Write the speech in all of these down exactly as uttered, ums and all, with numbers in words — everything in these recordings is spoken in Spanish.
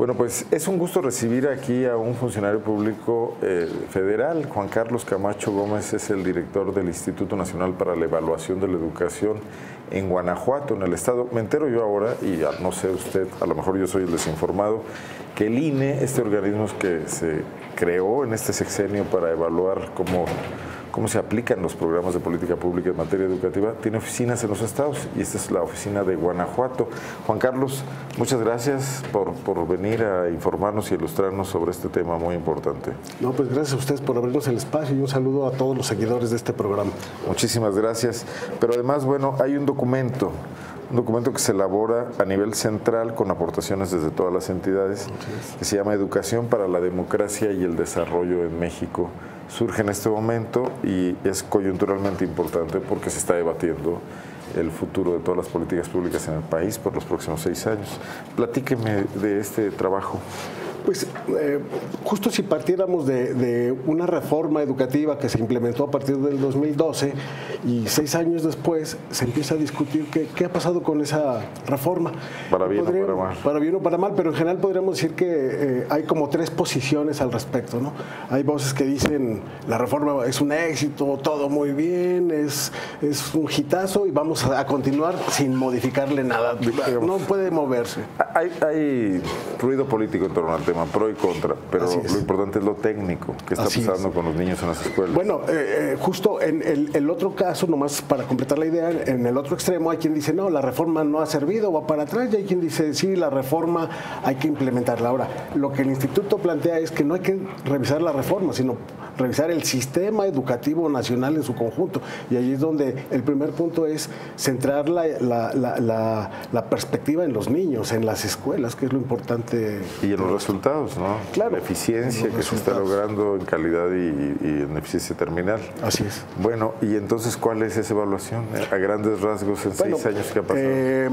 Bueno, pues es un gusto recibir aquí a un funcionario público eh, federal. Juan Carlos Camacho Gómez es el director del Instituto Nacional para la Evaluación de la Educación en Guanajuato, en el estado. Me entero yo ahora, y no sé usted, a lo mejor yo soy el desinformado, que el I N E, este organismo que se creó en este sexenio para evaluar cómo, cómo se aplican los programas de política pública en materia educativa, tiene oficinas en los estados, y esta es la oficina de Guanajuato. Juan Carlos, muchas gracias por, por venir a informarnos y ilustrarnos sobre este tema muy importante. No, pues gracias a ustedes por abrirnos el espacio y un saludo a todos los seguidores de este programa. Muchísimas gracias. Pero además, bueno, hay un documento, un documento que se elabora a nivel central con aportaciones desde todas las entidades, que se llama Educación para la Democracia y el Desarrollo en México. Surge en este momento y es coyunturalmente importante porque se está debatiendo el futuro de todas las políticas públicas en el país por los próximos seis años. Platíqueme de este trabajo. Pues eh, justo si partiéramos de, de una reforma educativa que se implementó a partir del dos mil doce y seis años después se empieza a discutir qué, qué ha pasado con esa reforma. Para bien o para mal. Para bien o para mal, pero en general podríamos decir que eh, hay como tres posiciones al respecto, ¿no? Hay voces que dicen la reforma es un éxito, todo muy bien, es, es un hitazo y vamos a, a continuar sin modificarle nada. No puede moverse. Hay, hay ruido político en torno al tema, pro y contra, pero lo importante es lo técnico, que está Así pasando es. con los niños en las escuelas. Bueno, eh, justo en el, el otro caso, nomás para completar la idea, en el otro extremo hay quien dice, no, la reforma no ha servido, va para atrás, y hay quien dice, sí, la reforma hay que implementarla. Ahora, lo que el instituto plantea es que no hay que revisar la reforma, sino revisar el sistema educativo nacional en su conjunto, y ahí es donde el primer punto es centrar la, la, la, la, la perspectiva en los niños, en las escuelas, que es lo importante. Y en los resultados, ¿no? Claro. La eficiencia que se está logrando en calidad y, y en eficiencia terminal. Así es. Bueno, y entonces, ¿cuál es esa evaluación? A grandes rasgos, en bueno, seis años que ha pasado. Eh,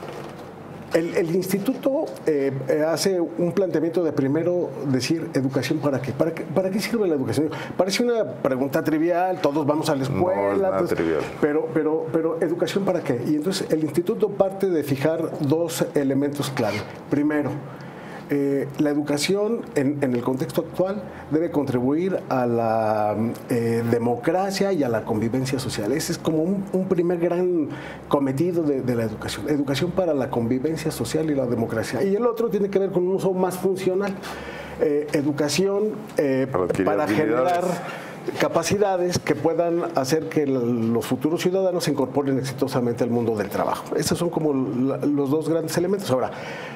El, el instituto eh, hace un planteamiento de primero decir educación para qué. ¿Para qué, para qué sirve la educación? Parece una pregunta trivial, todos vamos a la escuela. No es nada pues, trivial. Pero, pero, pero educación para qué. Y entonces el instituto parte de fijar dos elementos clave. Primero, Eh, la educación en, en el contexto actual debe contribuir a la eh, democracia y a la convivencia social. Ese es como un, un primer gran cometido de, de la educación. Educación para la convivencia social y la democracia. Y el otro tiene que ver con un uso más funcional. Eh, educación eh, para, para generar capacidades que puedan hacer que los futuros ciudadanos se incorporen exitosamente al mundo del trabajo. Esos son como la, los dos grandes elementos. Ahora,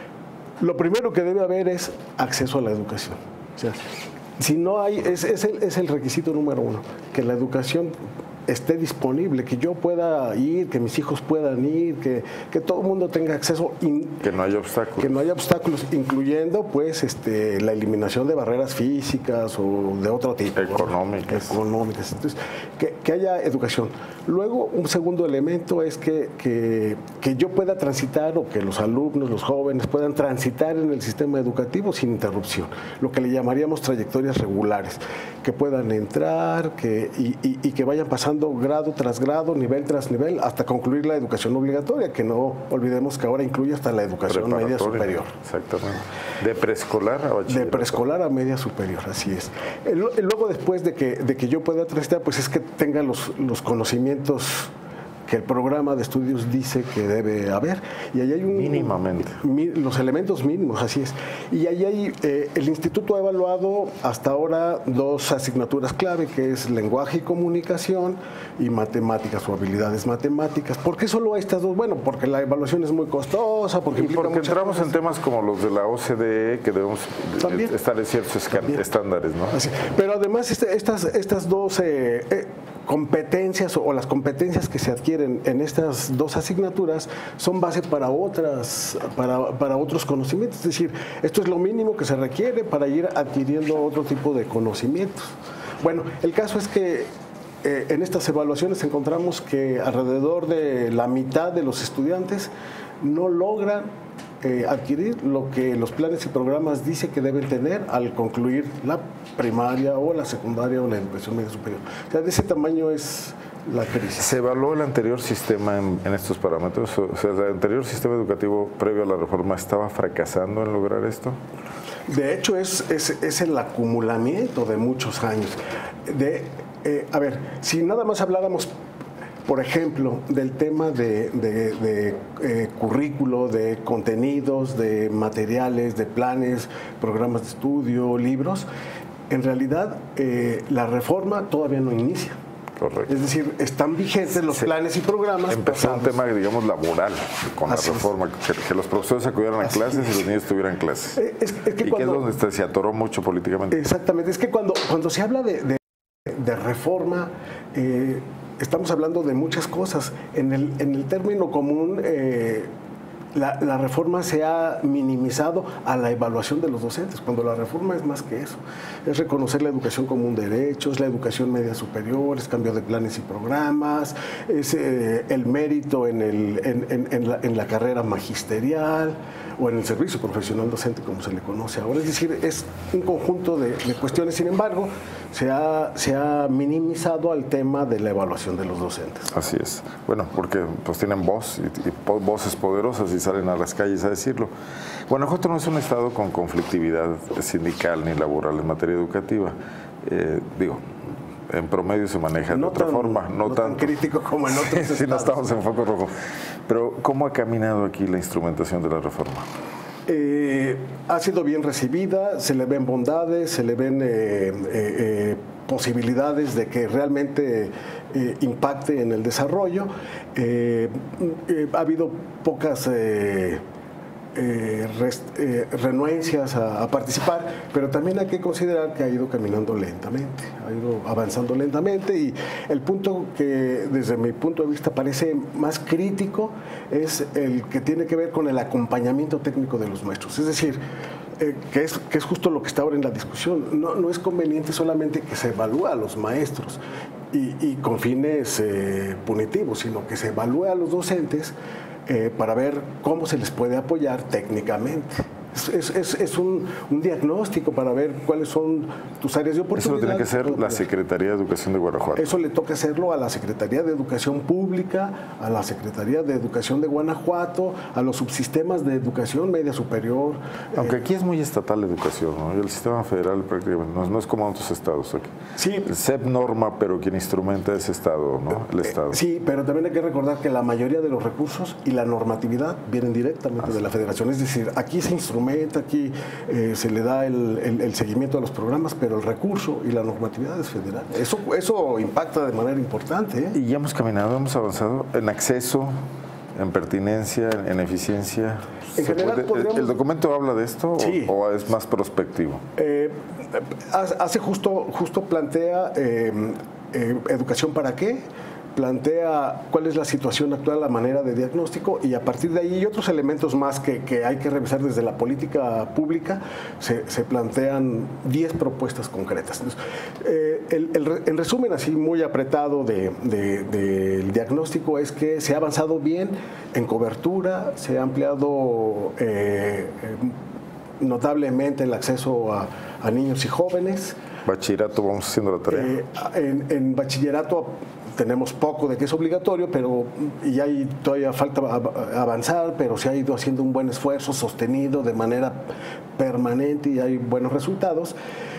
lo primero que debe haber es acceso a la educación. O sea, si no hay, es, es, el, es el requisito número uno, que la educación esté disponible, que yo pueda ir, que mis hijos puedan ir, que, que todo el mundo tenga acceso. In, que no haya obstáculos. Que no haya obstáculos, incluyendo pues este, la eliminación de barreras físicas o de otro tipo. Económicas. ¿no? Económicas. Entonces, que, que haya educación. Luego, un segundo elemento es que, que, que yo pueda transitar, o que los alumnos, los jóvenes, puedan transitar en el sistema educativo sin interrupción. Lo que le llamaríamos trayectorias regulares. Que puedan entrar que, y, y, y que vayan pasando grado tras grado, nivel tras nivel, hasta concluir la educación obligatoria, que no olvidemos que ahora incluye hasta la educación media superior. Exactamente. De preescolar a bachillerato. De preescolar a media superior, así es. Luego, después de que, de que yo pueda transitar, pues es que tenga los, los conocimientos que el programa de estudios dice que debe haber. Y ahí hay un... Mínimamente. Mi, los elementos mínimos, así es. Y ahí hay, eh, el instituto ha evaluado hasta ahora dos asignaturas clave, que es lenguaje y comunicación y matemáticas o habilidades matemáticas. ¿Por qué solo estas dos? Bueno, porque la evaluación es muy costosa, porque, y porque entramos cosas. en temas como los de la O C D E, que debemos ¿También? estar en ciertos También. estándares, ¿no? Así. Pero además este, estas, estas dos... Eh, eh, competencias o las competencias que se adquieren en estas dos asignaturas son base para otras para, para otros conocimientos, es decir, esto es lo mínimo que se requiere para ir adquiriendo otro tipo de conocimientos. Bueno, el caso es que eh, en estas evaluaciones encontramos que alrededor de la mitad de los estudiantes no logran Eh, adquirir lo que los planes y programas dicen que deben tener al concluir la primaria o la secundaria o la educación media superior. O sea, de ese tamaño es la crisis. ¿Se evaluó el anterior sistema en, en estos parámetros? O sea, ¿el anterior sistema educativo previo a la reforma estaba fracasando en lograr esto? De hecho, es, es, es el acumulamiento de muchos años. De, eh, a ver, si nada más habláramos, por ejemplo, del tema de, de, de eh, currículo, de contenidos, de materiales, de planes, programas de estudio, libros, en realidad eh, la reforma todavía no inicia. Correcto. Es decir, están vigentes los sí. planes y programas. Empezó pasados. Un tema, digamos, laboral con Así la reforma, que, que los profesores acudieran a Así clases es. y los niños tuvieran clases. Es, es que y cuando, que es donde se atoró mucho políticamente. Exactamente. Es que cuando, cuando se habla de, de, de reforma, eh, estamos hablando de muchas cosas. En el, en el término común, eh, la, la reforma se ha minimizado a la evaluación de los docentes, cuando la reforma es más que eso. Es reconocer la educación como un derecho, es la educación media superior, es cambio de planes y programas, es eh, el mérito en, el, en, en, en, la, en la carrera magisterial o en el servicio profesional docente, como se le conoce ahora. Es decir, es un conjunto de, de cuestiones. Sin embargo, se ha, se ha minimizado al tema de la evaluación de los docentes. Así es. Bueno, porque pues tienen voz y, y voces poderosas y salen a las calles a decirlo. Guanajuato no es un estado con conflictividad sindical ni laboral en materia educativa. Eh, digo, en promedio se maneja no de otra tan, forma, no, no tanto. tan crítico como en otros sí, estados. Sí, no estamos en foco rojo. Pero, ¿cómo ha caminado aquí la instrumentación de la reforma? Eh, ha sido bien recibida, se le ven bondades, se le ven eh, eh, eh, posibilidades de que realmente eh, impacte en el desarrollo. Eh, eh, ha habido pocas eh, eh, rest, eh, renuencias a, a participar, pero también hay que considerar que ha ido caminando lentamente, ha ido avanzando lentamente, y el punto que desde mi punto de vista parece más crítico es el que tiene que ver con el acompañamiento técnico de los maestros. Es decir, eh, que, es, que es justo lo que está ahora en la discusión. No, no es conveniente solamente que se evalúe a los maestros y, y con fines eh, punitivos, sino que se evalúe a los docentes Eh, para ver cómo se les puede apoyar técnicamente. Es, es, es un, un diagnóstico para ver cuáles son tus áreas de oportunidad. Eso lo tiene que hacer la Secretaría de Educación de Guanajuato. Eso le toca hacerlo a la Secretaría de Educación Pública, a la Secretaría de Educación de Guanajuato, a los subsistemas de educación media superior. Aunque eh, aquí es muy estatal la educación, ¿no? El sistema federal prácticamente no, no es como en otros estados. Aquí. Sí. El S E P norma, pero quien instrumenta es Estado, ¿no? El Estado. Eh, sí, pero también hay que recordar que la mayoría de los recursos y la normatividad vienen directamente ah, de la Federación. Es decir, aquí se instrumenta, aquí eh, se le da el, el, el seguimiento a los programas, pero el recurso y la normatividad es federal. Eso, eso impacta de manera importante. ¿eh? Y ya hemos caminado, hemos avanzado en acceso, en pertinencia, en, en eficiencia. En general, puede, podríamos... ¿El documento habla de esto sí. o, o es más prospectivo? Eh, hace justo, justo plantea eh, eh, educación para qué, plantea cuál es la situación actual, la manera de diagnóstico, y a partir de ahí y otros elementos más que, que hay que revisar desde la política pública, se, se plantean diez propuestas concretas. Entonces, eh, el, el, en resumen, así muy apretado de, de, de, del diagnóstico, es que se ha avanzado bien en cobertura, se ha ampliado eh, notablemente el acceso a, a niños y jóvenes. Bachillerato, vamos haciendo la tarea. Eh, en, en bachillerato tenemos poco de que es obligatorio, pero y hay todavía falta avanzar, pero se ha ido haciendo un buen esfuerzo sostenido de manera permanente y hay buenos resultados.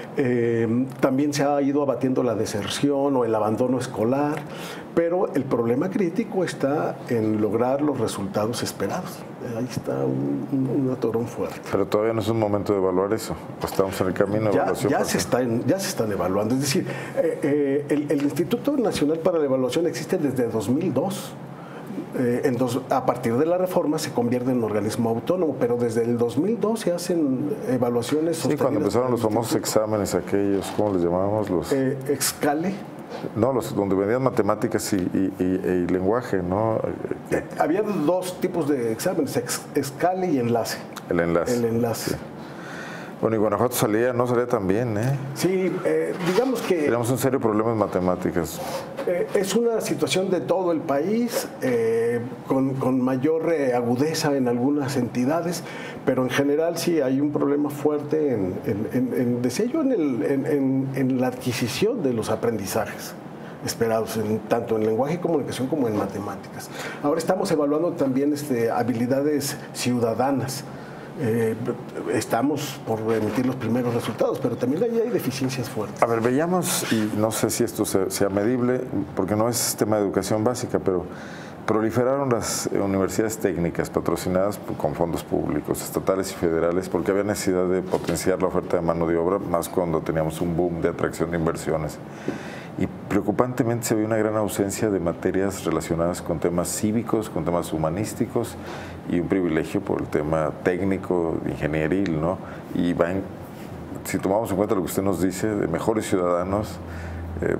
Eh, también se ha ido abatiendo la deserción o el abandono escolar, pero el problema crítico está en lograr los resultados esperados. Ahí está un, un, un atorón fuerte. Pero todavía no es un momento de evaluar eso. Estamos en el camino de ya, evaluación. Ya se, está en, ya se están evaluando. Es decir, eh, eh, el, el Instituto Nacional para la Evaluación existe desde dos mil dos. Eh, en dos, a partir de la reforma se convierte en un organismo autónomo, pero desde el dos mil dos se hacen evaluaciones. Sí, cuando empezaron los famosos exámenes aquellos, ¿cómo les llamábamos? Los eh, Excale. No, los donde venían matemáticas y, y, y, y lenguaje, ¿no? Eh, había dos tipos de exámenes, ex, Excale y enlace. El enlace. El enlace. Sí. Bueno, y Guanajuato salía, no salía tan bien, ¿eh? Sí, eh, digamos que... Tenemos un serio problema en matemáticas. Eh, es una situación de todo el país, eh, con, con mayor eh, agudeza en algunas entidades, pero en general sí hay un problema fuerte, en, en, en, en decía yo, en, el, en, en, en la adquisición de los aprendizajes. esperados, en, tanto en lenguaje y comunicación como en matemáticas. Ahora estamos evaluando también este, habilidades ciudadanas. Eh, estamos por emitir los primeros resultados, pero también ahí hay deficiencias fuertes. A ver, veamos, y no sé si esto sea medible, porque no es tema de educación básica, pero proliferaron las universidades técnicas patrocinadas con fondos públicos, estatales y federales, porque había necesidad de potenciar la oferta de mano de obra, más cuando teníamos un boom de atracción de inversiones. Y preocupantemente se ve una gran ausencia de materias relacionadas con temas cívicos, con temas humanísticos y un privilegio por el tema técnico, ingenieril, ¿no? Y va en, si tomamos en cuenta lo que usted nos dice, de mejores ciudadanos, eh,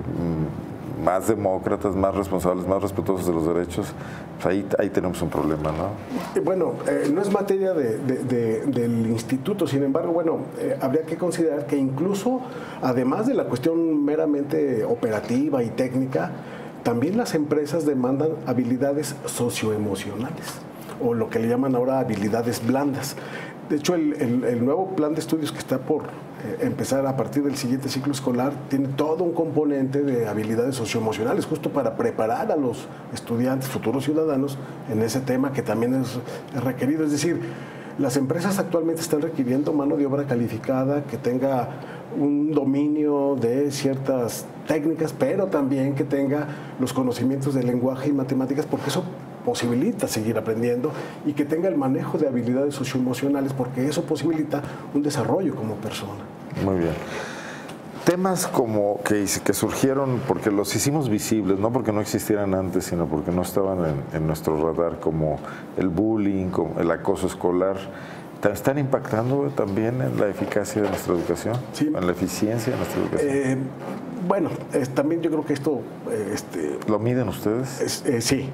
más demócratas, más responsables, más respetuosos de los derechos, pues ahí, ahí tenemos un problema, ¿no? Bueno, eh, no es materia de, de, de, del instituto, sin embargo, bueno, eh, habría que considerar que incluso, además de la cuestión meramente operativa y técnica, también las empresas demandan habilidades socioemocionales, o lo que le llaman ahora habilidades blandas. De hecho, el, el, el nuevo plan de estudios que está por eh, empezar a partir del siguiente ciclo escolar tiene todo un componente de habilidades socioemocionales, justo para preparar a los estudiantes, futuros ciudadanos, en ese tema que también es, es requerido. Es decir, las empresas actualmente están requiriendo mano de obra calificada que tenga un dominio de ciertas técnicas, pero también que tenga los conocimientos de lenguaje y matemáticas, porque eso posibilita seguir aprendiendo, y que tenga el manejo de habilidades socioemocionales, porque eso posibilita un desarrollo como persona. Muy bien. Temas como que, que surgieron porque los hicimos visibles, no porque no existieran antes, sino porque no estaban en, en nuestro radar, como el bullying, como el acoso escolar, ¿están impactando también en la eficacia de nuestra educación? Sí. ¿En la eficiencia de nuestra educación? Eh, bueno, es, también yo creo que esto... Eh, este, ¿Lo miden ustedes? Es, eh, sí.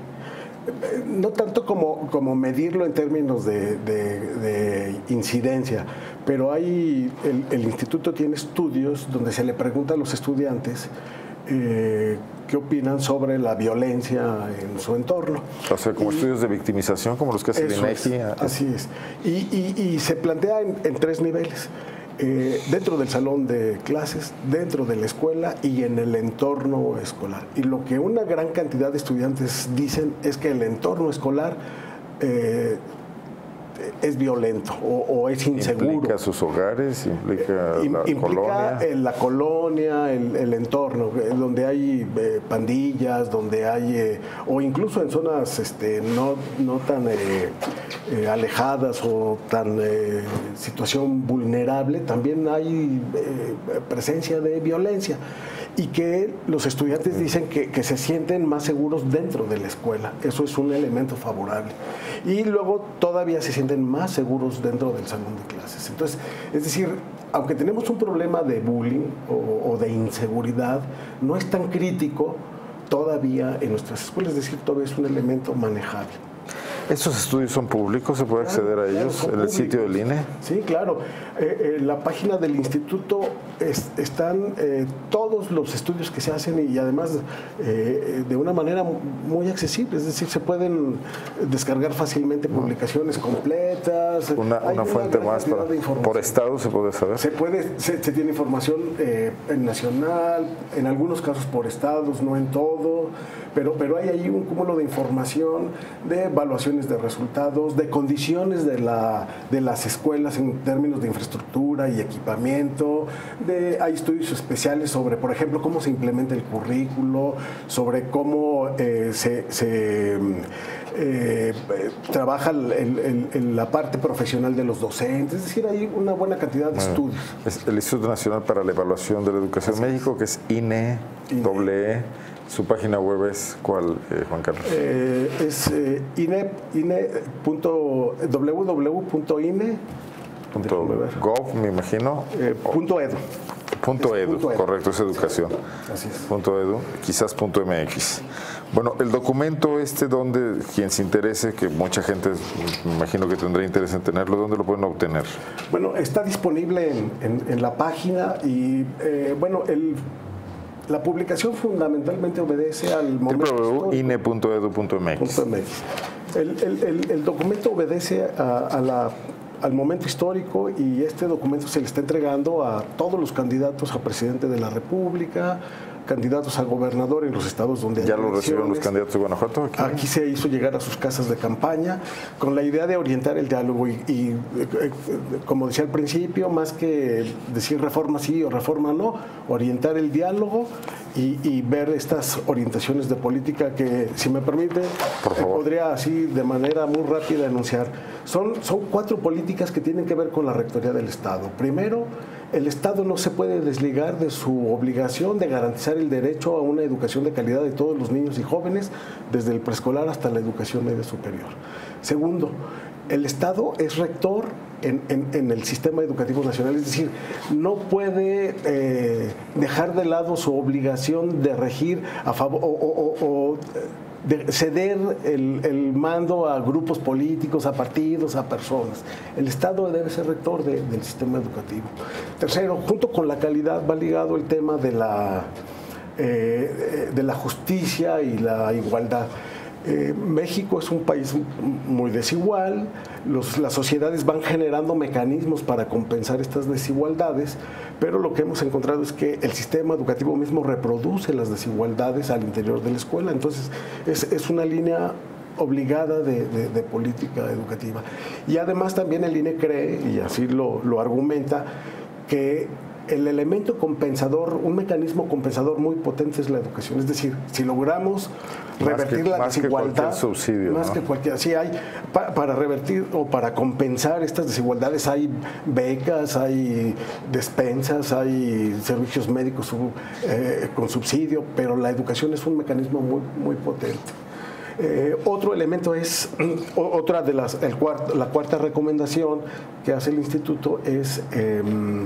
No tanto como, como medirlo en términos de, de, de incidencia, pero hay, el, el instituto tiene estudios donde se le pregunta a los estudiantes eh, qué opinan sobre la violencia en su entorno. O sea, como y, estudios de victimización, como los que hace el INEGI. Es, así es. Y, y, y se plantea en, en tres niveles. Eh, dentro del salón de clases, dentro de la escuela y en el entorno escolar. Y lo que una gran cantidad de estudiantes dicen es que el entorno escolar eh, es violento o, o es inseguro. Implica sus hogares, implica eh, la implica colonia. La colonia, el, el entorno, donde hay eh, pandillas, donde hay, eh, o incluso en zonas este, no, no tan eh, eh, alejadas o tan eh, situación vulnerable, también hay eh, presencia de violencia. Y que los estudiantes dicen que, que se sienten más seguros dentro de la escuela. Eso es un elemento favorable. Y luego todavía se sienten más seguros dentro del salón de clases. Entonces, es decir, aunque tenemos un problema de bullying o, o de inseguridad, no es tan crítico todavía en nuestras escuelas, es decir, todavía es un elemento manejable. ¿Estos estudios son públicos? ¿Se puede acceder a ellos claro, en el sitio del I N E? Sí, claro. Eh, en la página del instituto es, están eh, todos los estudios que se hacen y además eh, de una manera muy accesible. Es decir, se pueden descargar fácilmente publicaciones completas. Una, una fuente una más para, por estado se puede saber. Se puede, se, se tiene información eh, en nacional, en algunos casos por estados, no en todo, pero, pero hay ahí un cúmulo de información, de evaluaciones de resultados, de condiciones de, la, de las escuelas en términos de infraestructura y equipamiento, de, hay estudios especiales sobre, por ejemplo, cómo se implementa el currículo, sobre cómo eh, se, se eh, trabaja el, el, el, la parte profesional de los docentes, es decir, hay una buena cantidad de bueno, estudios. Es el Instituto Nacional para la Evaluación de la Educación en México, que es I N E, doble E. ¿Su página web es cuál, eh, Juan Carlos? Eh, es eh, ine, ine. w w w punto ine punto gov, me imagino. Eh, punto edu. Punto edu, punto edu, correcto, es educación. Así es. Punto edu, quizás punto mx. Bueno, el documento este, donde quien se interese, que mucha gente me imagino que tendrá interés en tenerlo, ¿dónde lo pueden obtener? Bueno, está disponible en, en, en la página y, eh, bueno, el... La publicación fundamentalmente obedece al momento w w w punto ine punto edu punto m x. El, el, el, el documento obedece a, a la, al momento histórico y este documento se le está entregando a todos los candidatos a presidente de la República, candidatos a gobernador en los estados donde ¿Ya hay lo recibieron los candidatos de Guanajuato? Aquí. aquí se hizo llegar a sus casas de campaña con la idea de orientar el diálogo y, y eh, como decía al principio, más que decir reforma sí o reforma no, orientar el diálogo y, y ver estas orientaciones de política que, si me permite, Por favor. eh, podría así de manera muy rápida enunciar. Son, son cuatro políticas que tienen que ver con la rectoría del Estado. Primero, el Estado no se puede desligar de su obligación de garantizar el derecho a una educación de calidad de todos los niños y jóvenes, desde el preescolar hasta la educación media superior. Segundo, el Estado es rector en, en, en el sistema educativo nacional, es decir, no puede eh, dejar de lado su obligación de regir a favor o, o, o de ceder el, el mando a grupos políticos, a partidos, a personas. El Estado debe ser rector de, del sistema educativo. Tercero, junto con la calidad va ligado el tema de la, eh, de la justicia y la igualdad. Eh, México es un país muy desigual, los, las sociedades van generando mecanismos para compensar estas desigualdades, pero lo que hemos encontrado es que el sistema educativo mismo reproduce las desigualdades al interior de la escuela, entonces es, es una línea obligada de, de, de política educativa. Y además también el I N E cree, y así lo, lo argumenta, que el elemento compensador, un mecanismo compensador muy potente es la educación. Es decir, si logramos revertir que, la más desigualdad, que cualquier subsidio, más ¿no? que cualquier, sí hay pa, para revertir o para compensar estas desigualdades hay becas, hay despensas, hay servicios médicos eh, con subsidio, pero la educación es un mecanismo muy muy potente. Eh, otro elemento es, otra de las, el cuarto, la cuarta recomendación que hace el instituto es eh,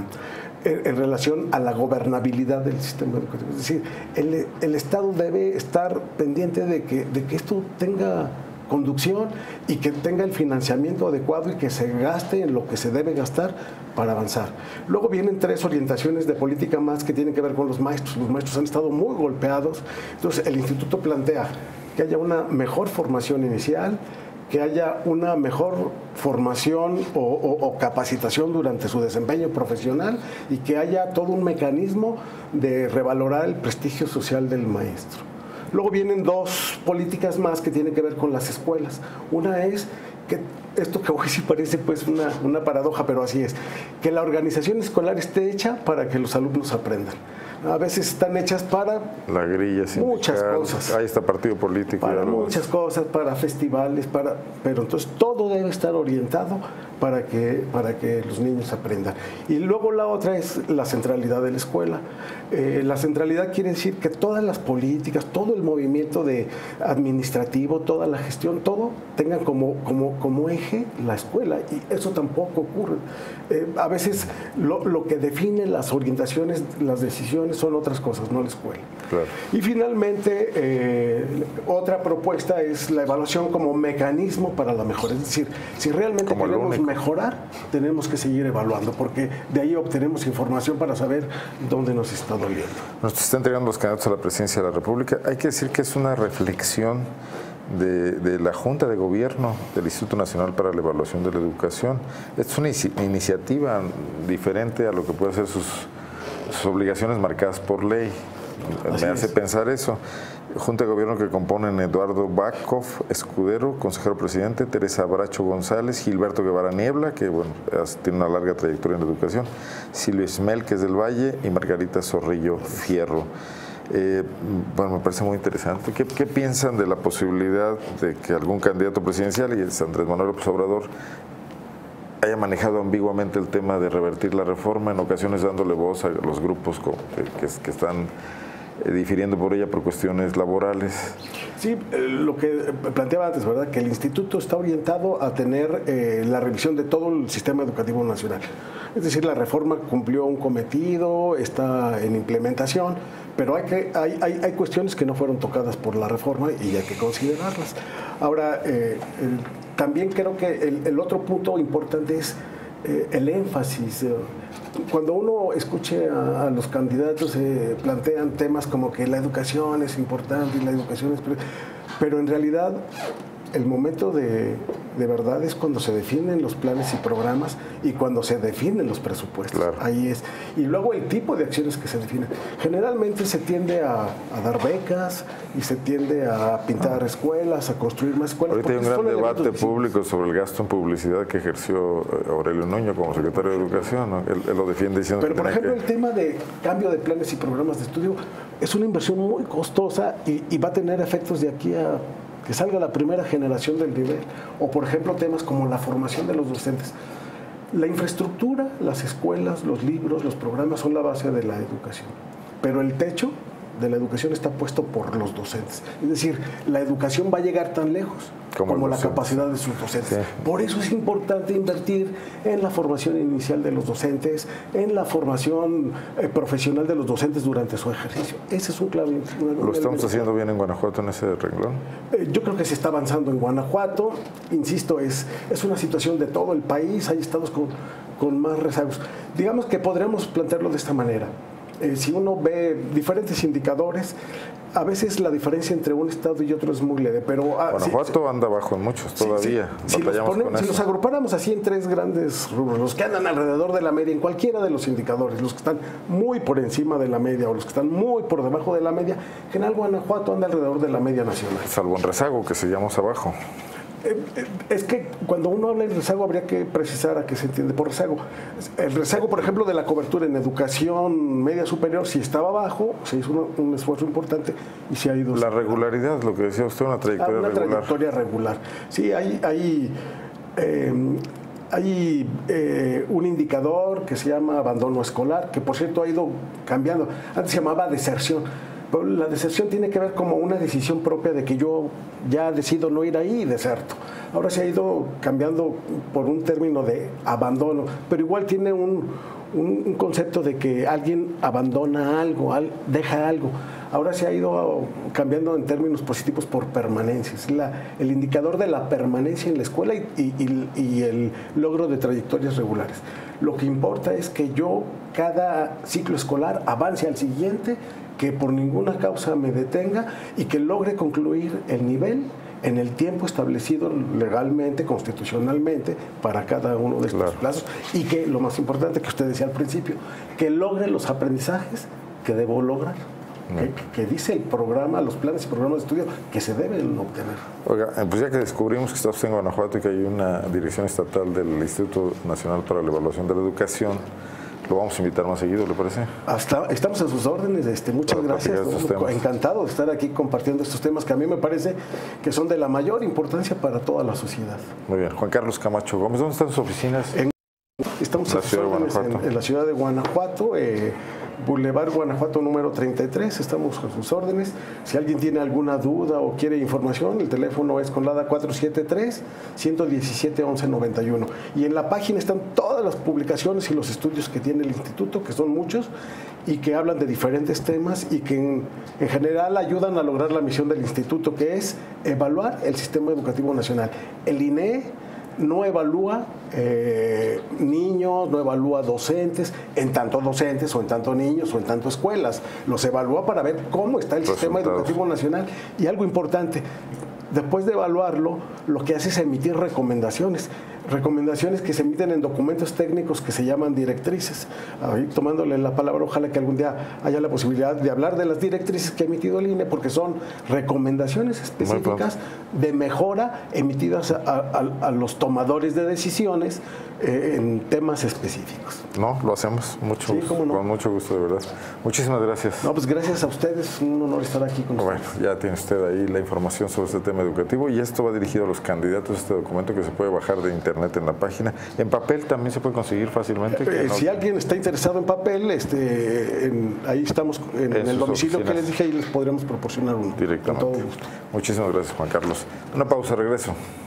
en relación a la gobernabilidad del sistema educativo. Es decir, el, el Estado debe estar pendiente de que, de que esto tenga conducción y que tenga el financiamiento adecuado y que se gaste en lo que se debe gastar para avanzar. Luego vienen tres orientaciones de política más que tienen que ver con los maestros. Los maestros han estado muy golpeados, entonces el instituto plantea que haya una mejor formación inicial, que haya una mejor formación o, o, o capacitación durante su desempeño profesional y que haya todo un mecanismo de revalorar el prestigio social del maestro. Luego vienen dos políticas más que tienen que ver con las escuelas. Una es que esto que hoy sí parece pues una, una paradoja, pero así es, que la organización escolar esté hecha para que los alumnos aprendan. A veces están hechas para la grilla sindical, muchas cosas. Ahí está partido político. Para muchas cosas, para festivales, para, pero entonces todo debe estar orientado para que, para que los niños aprendan. Y luego la otra es la centralidad de la escuela. Eh, la centralidad quiere decir que todas las políticas, todo el movimiento de administrativo, toda la gestión, todo tengan como, como, como eje la escuela, y eso tampoco ocurre. Eh, a veces lo, lo que define las orientaciones, las decisiones son otras cosas, no la escuela. Claro. Y finalmente, eh, otra propuesta es la evaluación como mecanismo para la mejora. Es decir, si realmente como queremos mejorar, tenemos que seguir evaluando, porque de ahí obtenemos información para saber dónde nos está doliendo. Nos están entregando los candidatos a la presidencia de la República. Hay que decir que es una reflexión de, de la Junta de Gobierno del Instituto Nacional para la Evaluación de la Educación. Es una iniciativa diferente a lo que puede ser sus, sus obligaciones marcadas por ley. Así Me hace es. pensar eso. Junta de Gobierno que componen Eduardo Backhoff Escudero, consejero presidente, Teresa Bracho González, Gilberto Guevara Niebla, que bueno, tiene una larga trayectoria en la educación, Silvio Ismel, que es del Valle, y Margarita Zorrillo Fierro. Eh, bueno, me parece muy interesante. ¿Qué, ¿Qué piensan de la posibilidad de que algún candidato presidencial, y es Andrés Manuel López Obrador, haya manejado ambiguamente el tema de revertir la reforma, en ocasiones dándole voz a los grupos que, que, que están difiriendo por ella por cuestiones laborales? Sí, eh, lo que planteaba antes, ¿verdad? Que el instituto está orientado a tener eh, la revisión de todo el sistema educativo nacional. Es decir, la reforma cumplió un cometido, está en implementación, pero hay, que, hay, hay, hay cuestiones que no fueron tocadas por la reforma y hay que considerarlas. Ahora, eh, el, también creo que el, el otro punto importante es eh, el énfasis. Eh, Cuando uno escuche a, a los candidatos, eh, plantean temas como que la educación es importante y la educación es... Pero en realidad el momento de, de verdad es cuando se definen los planes y programas y cuando se definen los presupuestos. Claro. Ahí es. Y luego el tipo de acciones que se definen. Generalmente se tiende a, a dar becas y se tiende a pintar escuelas, a construir más escuelas. Ahorita hay un gran debate público sobre el gasto en publicidad que ejerció Aurelio Nuño como secretario de Educación, ¿no? Él, él lo defiende diciendo Pero, que por ejemplo, que... el tema de cambio de planes y programas de estudio es una inversión muy costosa y, y va a tener efectos de aquí a que salga la primera generación del nivel. O, por ejemplo, temas como la formación de los docentes. La infraestructura, las escuelas, los libros, los programas son la base de la educación. Pero el techo de la educación está puesto por los docentes. Es decir, la educación va a llegar tan lejos como, como la capacidad de sus docentes. Sí. Por eso es importante invertir en la formación inicial de los docentes, en la formación eh, profesional de los docentes durante su ejercicio. Ese es un clave. Un, ¿Lo estamos haciendo bien en Guanajuato en ese renglón? Eh, yo creo que se está avanzando en Guanajuato. Insisto, es, es una situación de todo el país. Hay estados con, con más rezagos. Digamos que podríamos plantearlo de esta manera. Eh, si uno ve diferentes indicadores, a veces la diferencia entre un estado y otro es muy leve, pero... Ah, Guanajuato sí, anda bajo en muchos todavía. Sí, sí. Si, los ponemos, si los agrupáramos así en tres grandes rubros, los que andan alrededor de la media en cualquiera de los indicadores, los que están muy por encima de la media o los que están muy por debajo de la media, en general Guanajuato anda alrededor de la media nacional. Salvo en rezago, que seguimos abajo. Es que cuando uno habla de rezago habría que precisar a qué se entiende por rezago. El rezago, por ejemplo, de la cobertura en educación media superior, si estaba bajo, se hizo un, un esfuerzo importante y se ha ido... La regularidad, lo que decía usted, una trayectoria ah, una regular. Una trayectoria regular. Sí, hay, hay, eh, hay eh, un indicador que se llama abandono escolar, que por cierto ha ido cambiando. Antes se llamaba deserción. Pero la deserción tiene que ver como una decisión propia de que yo ya decido no ir ahí y deserto. Ahora se ha ido cambiando por un término de abandono, pero igual tiene un, un, un concepto de que alguien abandona algo, al, deja algo. Ahora se ha ido cambiando en términos positivos por permanencia. Es la, el indicador de la permanencia en la escuela y, y, y el logro de trayectorias regulares. Lo que importa es que yo cada ciclo escolar avance al siguiente, que por ninguna causa me detenga y que logre concluir el nivel en el tiempo establecido legalmente, constitucionalmente, para cada uno de estos claro. plazos y que, lo más importante que usted decía al principio, que logre los aprendizajes que debo lograr. No. Que, que dice el programa, los planes y programas de estudio que se deben obtener. Oiga, pues ya que descubrimos que está usted en Guanajuato y que hay una dirección estatal del Instituto Nacional para la Evaluación de la Educación, lo vamos a invitar más seguido, ¿le parece? Hasta, estamos a sus órdenes, este, muchas para gracias. ¿No? Encantado de estar aquí compartiendo estos temas que a mí me parece que son de la mayor importancia para toda la sociedad. Muy bien. Juan Carlos Camacho Gómez, ¿dónde están sus oficinas? En, estamos en a sus órdenes en, en la ciudad de Guanajuato, eh, Boulevard Guanajuato número treinta y tres, estamos a sus órdenes. Si alguien tiene alguna duda o quiere información, el teléfono es con LADA cuatro siete tres, uno uno siete, once noventa y uno. Y en la página están todas las publicaciones y los estudios que tiene el instituto, que son muchos, y que hablan de diferentes temas y que en, en general ayudan a lograr la misión del instituto, que es evaluar el sistema educativo nacional. El I N E no evalúa eh, niños, no evalúa docentes, en tanto docentes o en tanto niños o en tanto escuelas. Los evalúa para ver cómo está el Resultados. sistema educativo nacional. Y algo importante, después de evaluarlo, lo que hace es emitir recomendaciones. Recomendaciones que se emiten en documentos técnicos que se llaman directrices. Ahí, tomándole la palabra, ojalá que algún día haya la posibilidad de hablar de las directrices que ha emitido el I N E, porque son recomendaciones específicas de mejora emitidas a, a, a los tomadores de decisiones eh, en temas específicos. No, lo hacemos mucho, sí, no. con mucho gusto, de verdad. Muchísimas gracias. No, pues gracias a ustedes, un honor estar aquí con bueno, ustedes. Bueno, ya tiene usted ahí la información sobre este tema educativo y esto va dirigido a los candidatos, este documento que se puede bajar de internet en la página. ¿En papel también se puede conseguir fácilmente? Eh, no... Si alguien está interesado en papel, este, en, ahí estamos en, en el domicilio oficinas. que les dije, ahí les podremos proporcionar uno. Directamente. Con todo gusto. Muchísimas gracias, Juan Carlos. Una pausa, regreso.